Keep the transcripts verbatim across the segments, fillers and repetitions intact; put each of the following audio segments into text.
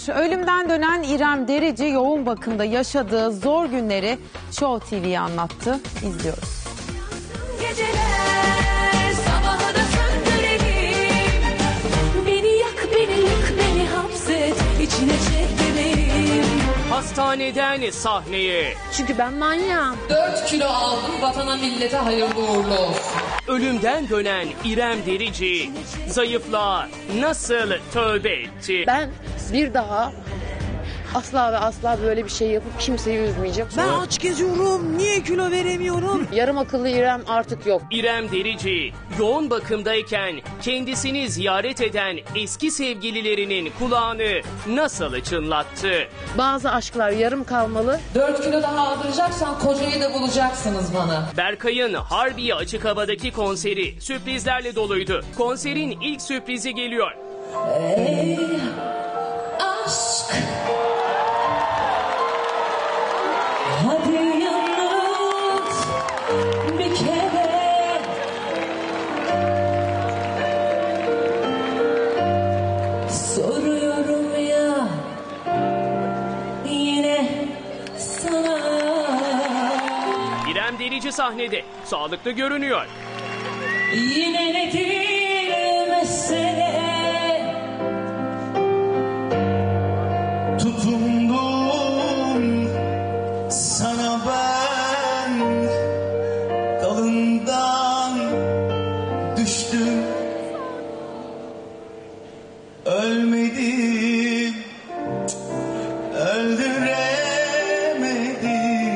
Ölümden dönen İrem Derici yoğun bakımda yaşadığı zor günleri Show T V'ye anlattı. İzliyoruz. Geceler, sabahı da söndürelim. Beni yak, beni yak, beni hapset, içine çek bebeğim. Hastaneden sahneye. Çünkü ben manyağım. dört kilo aldım, vatana millete hayırlı uğurlu olsun. Ölümden dönen İrem Derici zayıflığa nasıl tövbe etti? Ben bir daha asla ve asla böyle bir şey yapıp kimseyi üzmeyeceğim. Ben aç geziyorum, niye kilo veremiyorum? Yarım akıllı İrem artık yok. İrem Derici yoğun bakımdayken kendisini ziyaret eden eski sevgililerinin kulağını nasıl çınlattı? Bazı aşklar yarım kalmalı. dört kilo daha aldıracaksan kocayı da bulacaksınız bana. Berkay'ın Harbiye Açık Hava'daki konseri sürprizlerle doluydu. Konserin ilk sürprizi geliyor. Ey aşk, hadi yanıt bir kere. Soruyorum ya yine sana. İrem Derici sahnede sağlıklı görünüyor. Yine nedir mesele? Tutundum sana ben, dalından düştüm, ölmedim, öldüremedim.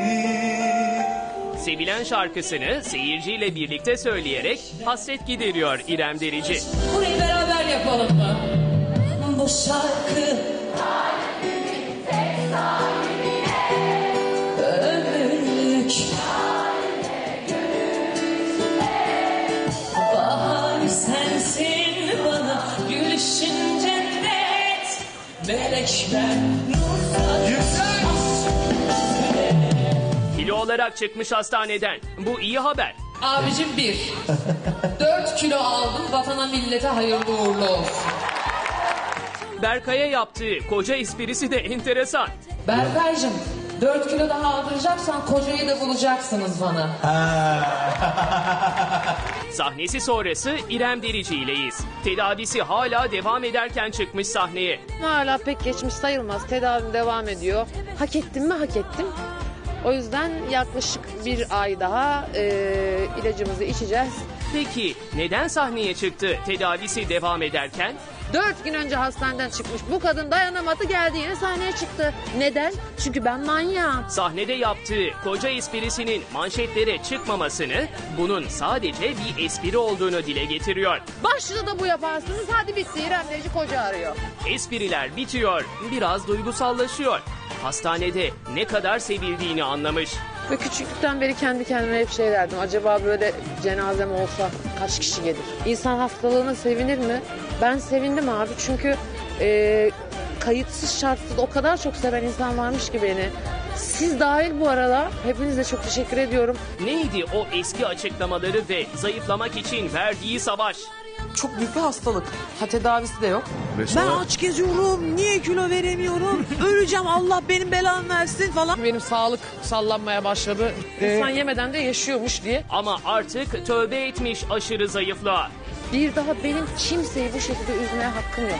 Sevilen şarkısını seyirciyle birlikte söyleyerek hasret gideriyor İrem Derici. Burayı beraber yapalım mı? Bu şarkı ömürlük, bahar sensin bana, gülüşün cennet, melekler Yüksel! Kilo olarak çıkmış hastaneden. Bu iyi haber. Abicim bir, dört kilo aldım, vatana millete hayırlı uğurlu olsun. Berkay'a yaptığı koca esprisi de enteresan. Berkaycığım, dört kilo daha aldıracaksan kocayı da bulacaksınız bana. Sahnesi sonrası İrem Derici ileyiz. Tedavisi hala devam ederken çıkmış sahneye. Hala pek geçmiş sayılmaz. Tedavim devam ediyor. Hak ettim mi? Hak ettim. O yüzden yaklaşık bir ay daha e, ilacımızı içeceğiz. Peki neden sahneye çıktı tedavisi devam ederken? Dört gün önce hastaneden çıkmış. Bu kadın dayanamadı, geldi yine sahneye çıktı. Neden? Çünkü ben manyağım. Sahnede yaptığı koca esprisinin manşetlere çıkmamasını, bunun sadece bir espri olduğunu dile getiriyor. Başlığı da bu yaparsınız. Hadi bitti. İrem Derici koca arıyor. Espriler bitiyor, biraz duygusallaşıyor. Hastanede ne kadar sevildiğini anlamış. Ve küçüklükten beri kendi kendime hep şey derdim. Acaba böyle cenazem olsa kaç kişi gelir? İnsan hastalığına sevinir mi? Ben sevindim abi çünkü e, kayıtsız şartsız o kadar çok seven insan varmış ki beni. Siz dahil bu arada. Hepinize çok teşekkür ediyorum. Neydi o eski açıklamaları ve zayıflamak için verdiği savaş? Çok büyük bir hastalık. Ha tedavisi de yok. Ve Ben sonra- aç geziyorum, niye kilo veremiyorum? Öleceğim, Allah benim belamı versin falan. Benim sağlık sallanmaya başladı. İnsan yemeden de yaşıyormuş diye. Ama artık tövbe etmiş aşırı zayıflığa. Bir daha benim kimseyi bu şekilde üzmeye hakkım yok.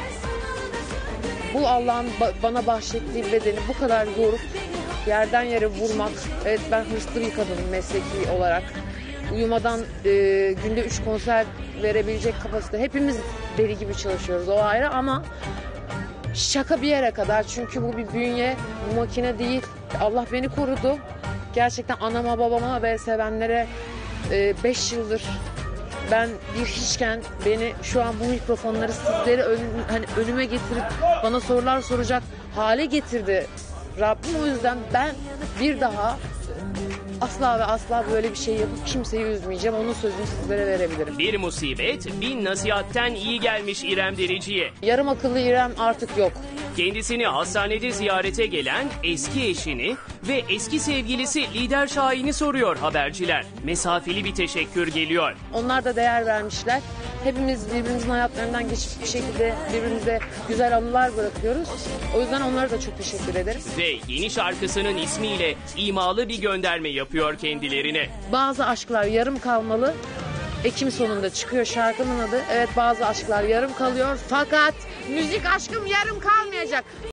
Bu Allah'ın ba- bana bahşettiği bedeni bu kadar yorup yerden yere vurmak. Evet, ben hırslı bir kadınım mesleki olarak. Uyumadan e, günde üç konser verebilecek kapasite. Hepimiz deli gibi çalışıyoruz, o ayrı, ama şaka bir yere kadar. Çünkü bu bir bünye, bu makine değil. Allah beni korudu. Gerçekten anama, babama ve sevenlere beş yıldır ben bir hiçken beni şu an bu mikrofonları sizlere ön, hani önüme getirip bana sorular soracak hale getirdi Rabbim. O yüzden ben bir daha asla ve asla böyle bir şey yapıp kimseyi üzmeyeceğim. Onun sözünü sizlere verebilirim. Bir musibet bin nasihatten iyi gelmiş İrem Derici'ye. Yarım akıllı İrem artık yok. Kendisini hastanede ziyarete gelen eski eşini ve eski sevgilisi Lider Şahin'i soruyor haberciler. Mesafeli bir teşekkür geliyor. Onlar da değer vermişler. hepimiz birbirimizin hayatlarından geçip bir şekilde birbirimize güzel anılar bırakıyoruz. O yüzden onlara da çok teşekkür ederim. Ve yeni şarkısının ismiyle imalı bir gönderme yapıyor kendilerine. Bazı aşklar yarım kalmalı. Ekim sonunda çıkıyor şarkının adı. Evet, bazı aşklar yarım kalıyor fakat müzik aşkım yarım kalmayacak.